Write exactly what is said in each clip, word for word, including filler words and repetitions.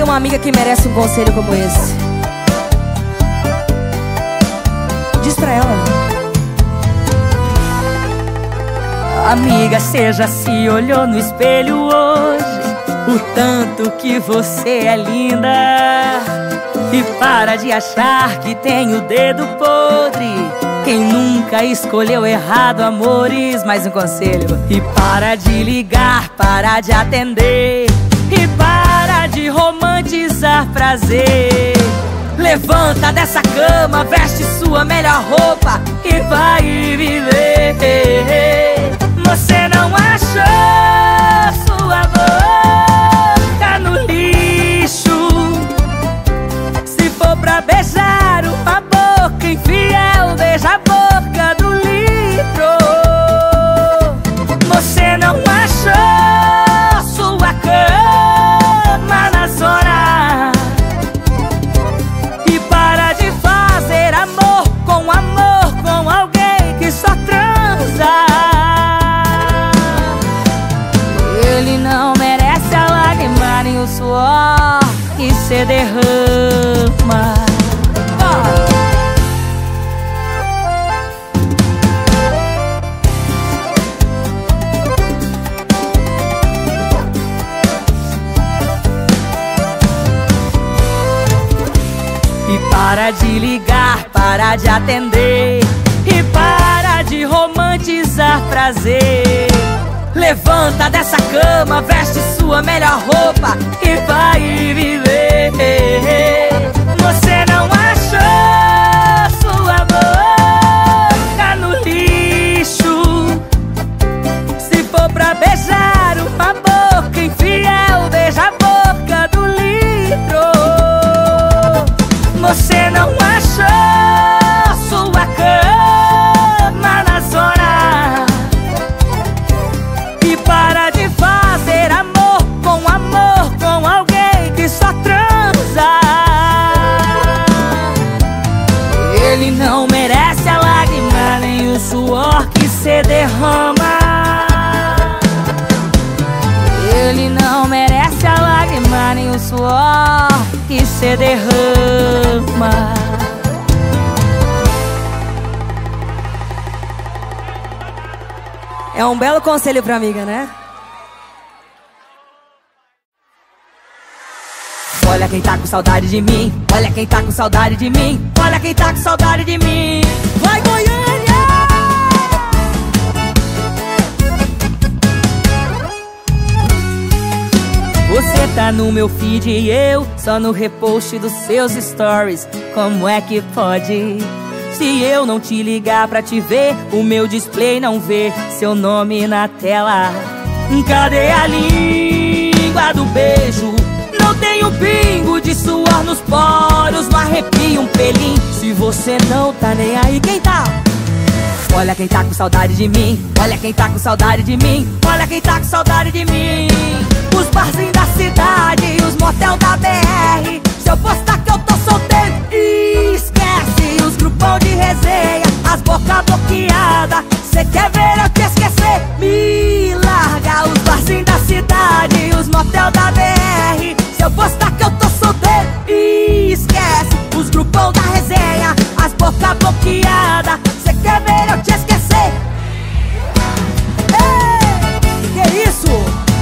uma amiga que merece um conselho como esse. Diz pra ela: amiga, cê já se olhou no espelho hoje? O tanto que você é linda. E para de achar que tem o dedo podre. Quem nunca escolheu errado, amores? Mais um conselho: e para de ligar, para de atender, e para de romantizar prazer. Levanta dessa cama, veste sua melhor roupa e vai viver. Você não achou sua boca no lixo? Se for pra beijar uma boca infiel, beija a boca do litro. Você não achou sua cama na zona. E para de fazer amor com amor com alguém que só transa. Ele não merece a lágrima nem o suor que cê derrama. Oh. E para de ligar, para de atender, e para de romantizar prazer. Levanta dessa cama, veste sua melhor roupa e vai viver. Você não achou sua boca no lixo? Se for pra beijar uma boca infiel, beija a boca do litro. Você não achou sua cama na zona. E para de fazer amor com amor com alguém que só transa. Ele não merece a lágrima nem o suor que cê derrama. Ele não merece a lágrima nem o suor que cê derrama. É um belo conselho pra amiga, né? Olha quem tá com saudade de mim, olha quem tá com saudade de mim, olha quem tá com saudade de mim. Vai, Goiânia! Você tá no meu feed e eu só no repost dos seus stories. Como é que pode? Se eu não te ligar pra te ver, o meu display não vê seu nome na tela. Cadê a língua do beijo? Não tem um pingo de suor nos poros, não arrepia um pelinho. Se você não tá nem aí, quem tá? Olha quem tá com saudade de mim, olha quem tá com saudade de mim, olha quem tá com saudade de mim. Os barzinhos da cidade, os motel da B R. Se eu postar que eu tô solteiro, esquece. Os grupão de resenha, as boca bloqueada. Cê quer ver eu te esquecer? Me larga. Os barzinhos da cidade, os motel da B R. Se eu postar que eu tô solteiro, esquece. Os grupão da resenha, as boca bloqueada. Cê quer ver eu te esquecer? Ei, que isso?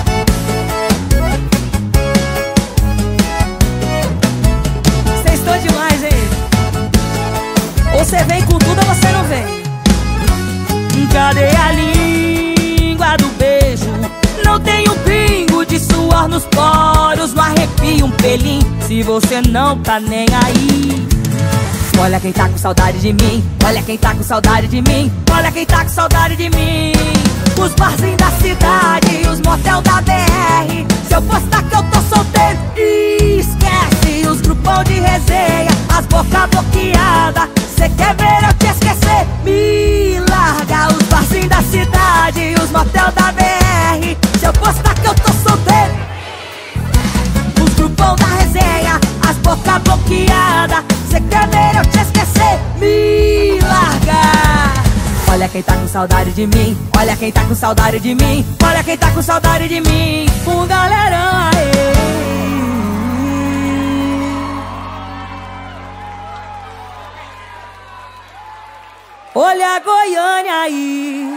Cês estão demais, hein? Ou cê vem com tudo ou você não vem. Cadê a língua do beijo? Não tem um pingo de suor nos poros, não arrepia um pelinho. Se você não tá nem aí. Olha quem tá com saudade de mim, olha quem tá com saudade de mim, olha quem tá com saudade de mim. Os barzinhos da cidade, os motel da B R. Se eu postar que eu tô solteiro, esquece. Os grupão de resenha, as boca bloqueada. Cê quer ver eu te esquecer? Me larga. Os barzinhos da cidade, os motel da B R. Se eu postar que eu tô solteiro, os grupão da resenha, as boca bloqueada. Cê quer ver eu te esquecer? Me larga. Olha quem tá com saudade de mim, olha quem tá com saudade de mim, olha quem tá com saudade de mim. Um galerão aí. Olha a Goiânia aí.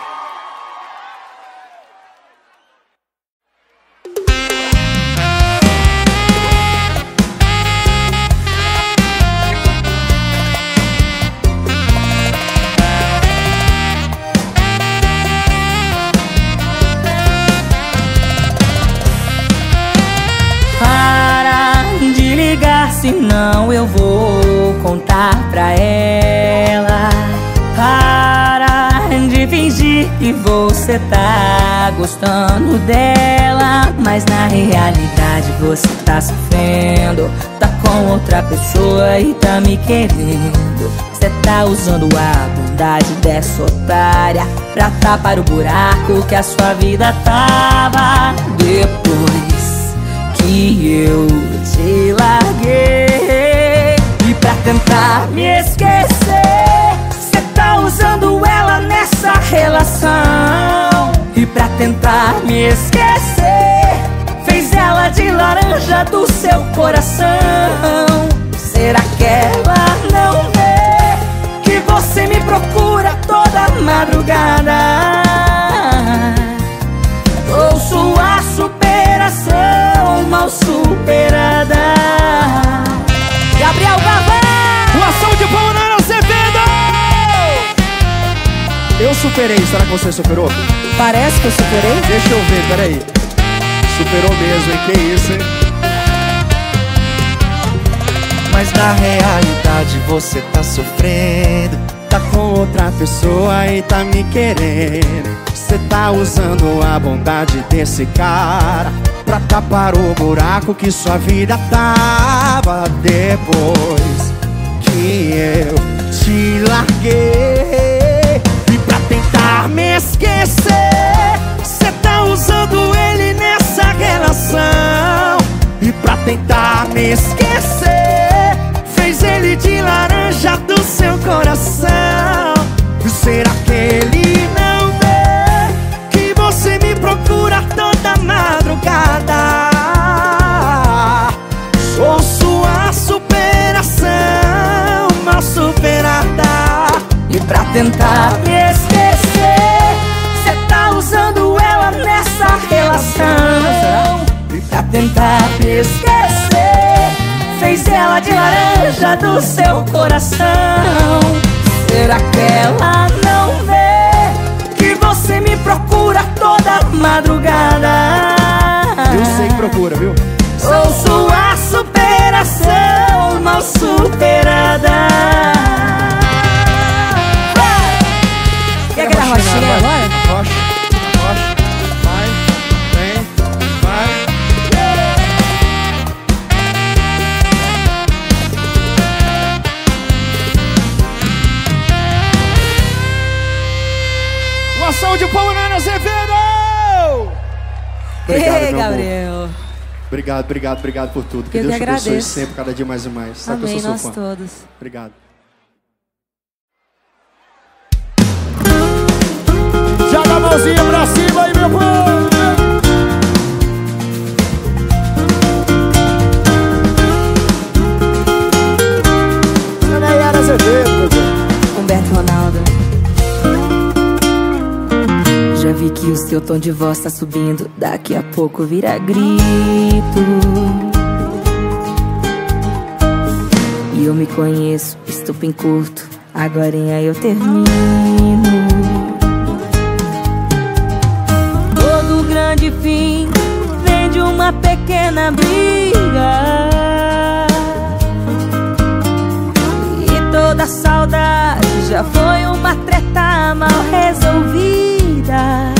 Senão eu vou contar pra ela. Para de fingir que você tá gostando dela, mas na realidade você tá sofrendo. Tá com outra pessoa e tá me querendo. Você tá usando a bondade dessa otária pra tapar o buraco que a sua vida tava. Depois que eu te larguei, e pra tentar me esquecer, cê tá usando ela nessa relação. E pra tentar me esquecer, fez ela de laranja do seu coração. Será que ela não vê que você me procura toda madrugada? Sou sua superação mal superada. Gabriel Gavão! Uma salva de palmas na Azevedo! Eu superei, será que você superou? Parece que eu superei. Deixa eu ver, peraí. Superou mesmo, hein? Que isso, hein? Mas na realidade você tá sofrendo. Tá com outra pessoa e tá me querendo. Você tá usando a bondade desse cara pra tapar o buraco que sua vida tava. Depois que eu te larguei, e pra tentar me esquecer, cê tá usando ele nessa relação. E pra tentar me esquecer, fez ele de laranja do seu coração. Será que ele não vê que você me procura toda madrugada? Sou sua superação mal superada. E pra tentar me esquecer, cê tá usando ela nessa relação. E pra tentar me esquecer, fez ela de laranja do seu coração. Será que ela não vê que você me procura toda madrugada? Eu sei que procura, viu? Sou sua superação mal superada. Quer aquela rochinha agora? Rocha, rocha, vai, vem, vai. Uma salva de palmas na Azevedo! Obrigado, Ei, meu Gabriel. amor. Obrigado, obrigado, obrigado por tudo. Que Eu Deus que te abençoe agradeço. sempre, cada dia mais e mais. Sabe que Amém, eu sou nós seu fã. todos. Obrigado. Joga a mãozinha pra cima aí, meu povo! Essa daí era Azevedo, meu Deus. Humberto Ronaldo. Já vi que o seu tom de voz tá subindo, daqui a pouco vira grito. E eu me conheço, estupim curto, agorinha eu termino. Todo grande fim vem de uma pequena briga. E toda saudade já foi uma treta mal resolvida.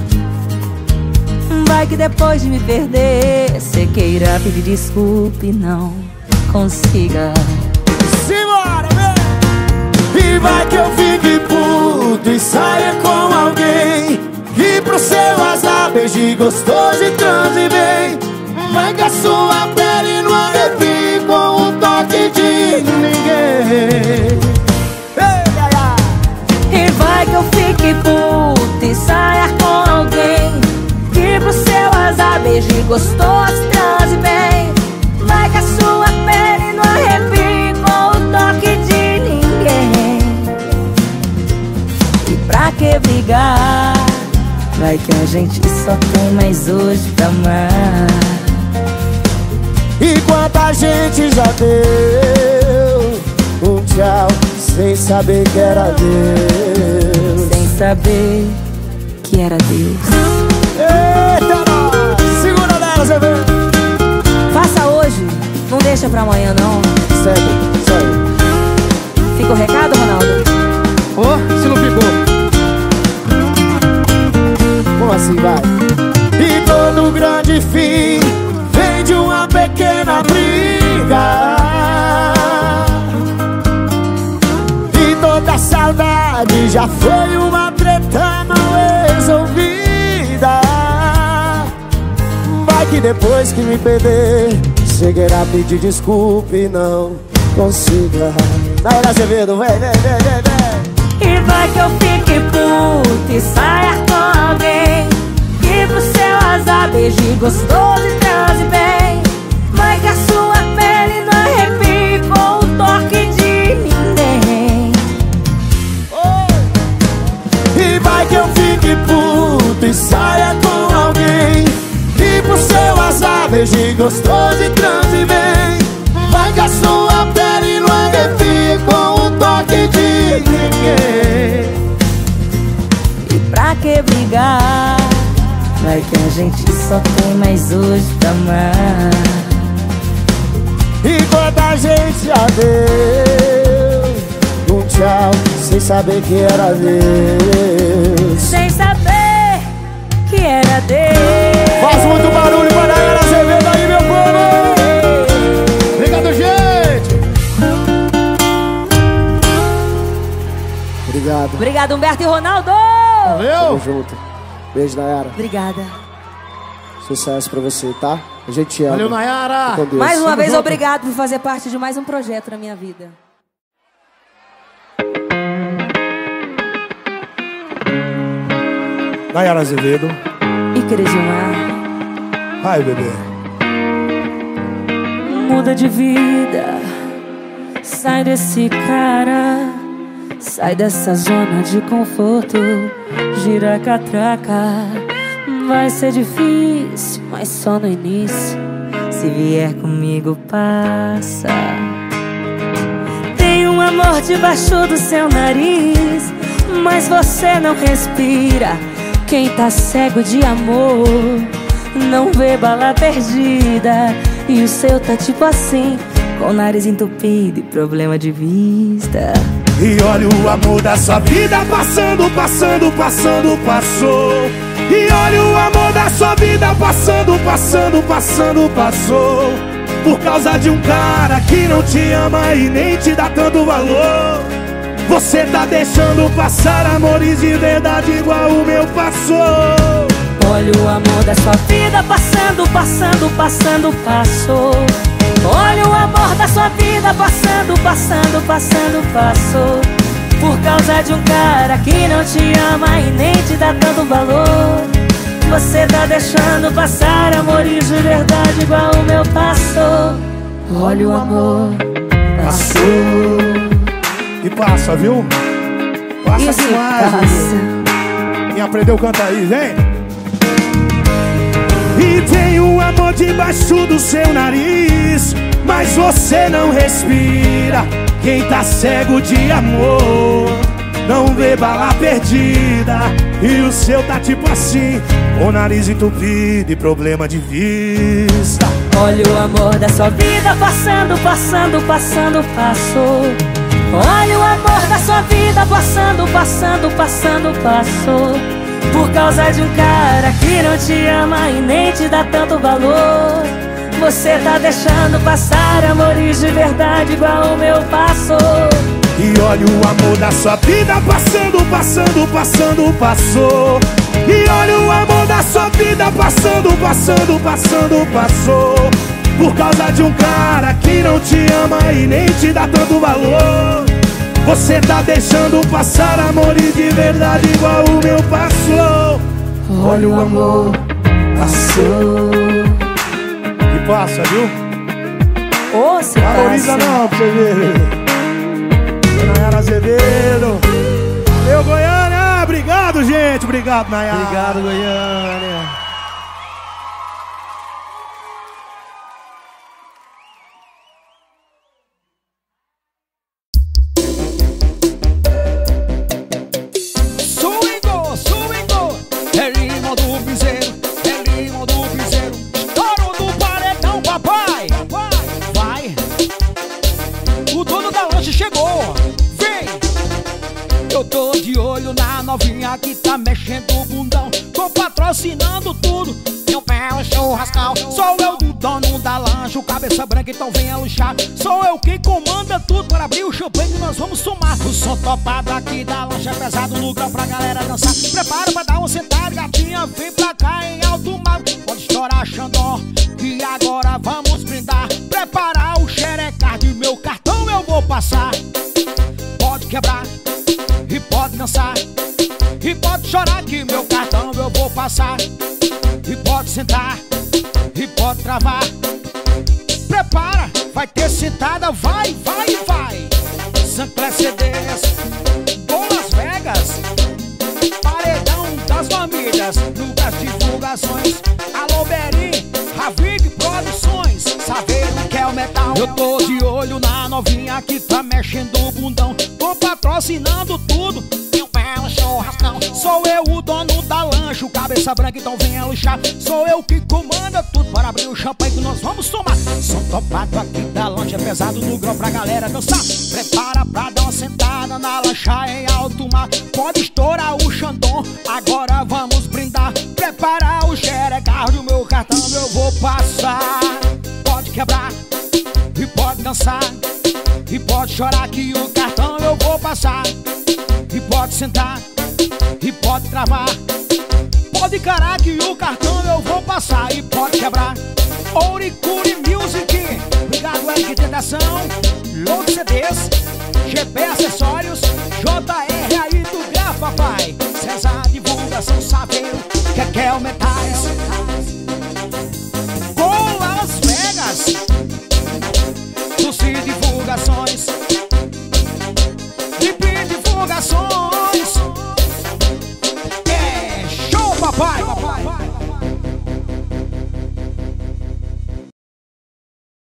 Vai que depois de me perder, cê queira pedir desculpa e não consiga. Simbora, vem! E vai que eu fique puto e saia com alguém, e pro seu azar beije gostoso e transe bem. Vai que a sua pele não arrepie com um toque de ninguém. Ei, ai, ai. E vai que eu fique puta e saia com alguém, que pro seu azar beije gostoso, transe bem. Vai que a sua pele não arrepie com o toque de ninguém. pra que brigar? Vai que a gente só tem mais hoje pra amar. E quanta gente já deu um tchau sem saber que era Deus. Sem saber que era Deus. Eita, nós! Segura nela, Zé Vê. Faça hoje, não deixa pra amanhã não. Sempre, sempre. Fica o recado, Ronaldo? Ô, oh, se não ficou. Como assim, vai? E todo grande fim vem de uma pequena briga. E toda saudade já foi uma treta mal resolvida. Vai que depois que me perder, chegará a pedir desculpa e não consiga. Naira Azevedo, vem, vem, vem, vem, vem. E vai que eu fique puto e saia com alguém, que pro seu azar beije gostoso e transe bem. Vai que a sua pele não arrepie com o toque de ninguém. Oh! E vai que eu fique puto e saia com alguém, que pro seu azar beije gostoso e transe bem. Vai que a sua pele não arrepie com o toque de ninguém. E pra que brigar? Vai que a gente só tem mais hoje pra amar. E quanta gente já deu um tchau sem saber que era Deus. Sem saber que era Deus. Faz muito barulho pra Naira Azevedo aí, meu povo. Obrigado, gente. Obrigado. Obrigado, Humberto e Ronaldo. Valeu. Tamo junto. Beijo, Nayara. Obrigada. Sucesso pra você, tá? A gente te ama. Valeu, Nayara. Mais uma Tamo vez, junto. obrigado por fazer parte de mais um projeto na minha vida. Nayara Azevedo. E Crejimar. Ai, bebê. Muda de vida. Sai desse cara. Sai dessa zona de conforto. Gira a catraca. Vai ser difícil, mas só no início. Se vier comigo, passa. Tem um amor debaixo do seu nariz, mas você não respira. Quem tá cego de amor não vê bala perdida. E o seu tá tipo assim, com o nariz entupido e problema de vista. E olha o amor da sua vida passando, passando, passando, passou. E olha o amor da sua vida passando, passando, passando, passou. Por causa de um cara que não te ama e nem te dá tanto valor. Você tá deixando passar amores de verdade igual o meu passou. Olha o amor da sua vida passando, passando, passando, passou. Olha o amor da sua vida passando, passando, passando, passou. Por causa de um cara que não te ama e nem te dá tanto valor. Você tá deixando passar amores de verdade igual o meu passou. Olha o amor passou. E passa, viu? Passa Isso demais, passa. bebê. Quem aprendeu canta aí, vem. E tem um amor debaixo do seu nariz, mas você não respira. Quem tá cego de amor não vê bala perdida. E o seu tá tipo assim, com o nariz entupido e problema de vista. Olha o amor da sua vida passando, passando, passando, passou. Olha o amor da sua vida passando, passando, passando, passou. Por causa de um cara que não te ama e nem te dá tanto valor. Você tá deixando passar amores de verdade igual o meu passou. E olha o amor da sua vida passando, passando, passando, passou. E olha o amor da sua vida passando, passando, passando, passou. Por causa de um cara que não te ama e nem te dá tanto valor. Você tá deixando passar amores de verdade igual o meu passou. Olha o amor passou. E passa, viu? Ô, se Valoriza passa. não, pra você ver. Nayara Azevedo. Meu Goiânia, gente. Obrigado, Nayara. Obrigado, Goiânia. Novinha que tá mexendo o bundão, tô patrocinando tudo. Meu pé é um churrascão. Sou eu o dono da lancha, o cabeça branca, então venha luxar. Sou eu quem comanda tudo para abrir o champanhe e nós vamos somar. O som topado aqui da lancha é pesado no grau pra galera dançar. Prepara pra dar um sentar, gatinha, vem pra cá em alto mar. Pode estourar Xandó, que agora vamos brindar. Preparar o xerecard, meu cartão eu vou passar. Pode quebrar e pode dançar, e pode chorar que meu cartão eu vou passar. E pode sentar, e pode travar. Prepara, vai ter sentada, vai, vai, vai. Sancler C Ds, Dom Las Vegas, Paredão das Famílias, Lucas Divulgações, Alô Berim, Ravig Produções, saber o que é o metal. Eu tô de olho na novinha que tá mexendo o bundão, tô patrocinando tudo. Sou eu o dono da lancha, o cabeça branca, então venha luxar. Sou eu que comanda tudo para abrir o champanhe que nós vamos tomar. Som topado aqui da lancha é pesado no grau pra galera dançar. Prepara pra dar uma sentada na lancha em alto mar. Pode estourar o Xandão, agora vamos brindar. Prepara o xerecard, o meu cartão eu vou passar. Pode quebrar e pode dançar, e pode chorar que o cartão eu vou passar. E pode sentar, e pode travar. Pode encarar que o cartão eu vou passar. E pode quebrar. Ouricuri Music, obrigado Eric Tentação, Load C Ds, G P Acessórios, J R aí do Graf, papai. César Divulgação, saber que é que é o metal.